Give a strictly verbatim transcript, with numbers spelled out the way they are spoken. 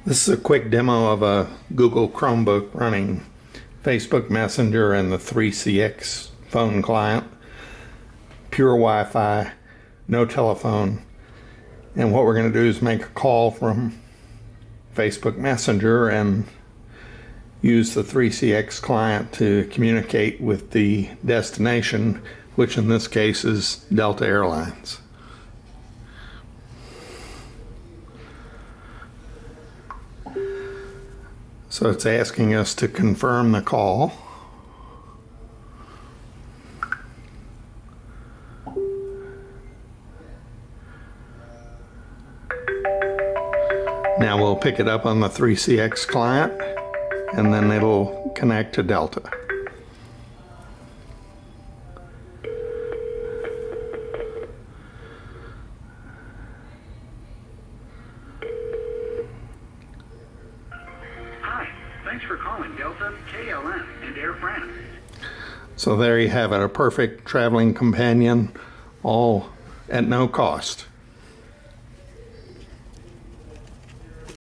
This is a quick demo of a Google Chromebook running Facebook Messenger and the three C X phone client. Pure Wi-Fi, no telephone. And what we're going to do is make a call from Facebook Messenger and use the three C X client to communicate with the destination, which in this case is Delta Airlines. So it's asking us to confirm the call. Now we'll pick it up on the three C X client and then it'll connect to Delta. Thanks for calling Delta, K L M, and Air France. So there you have it, a perfect traveling companion, all at no cost.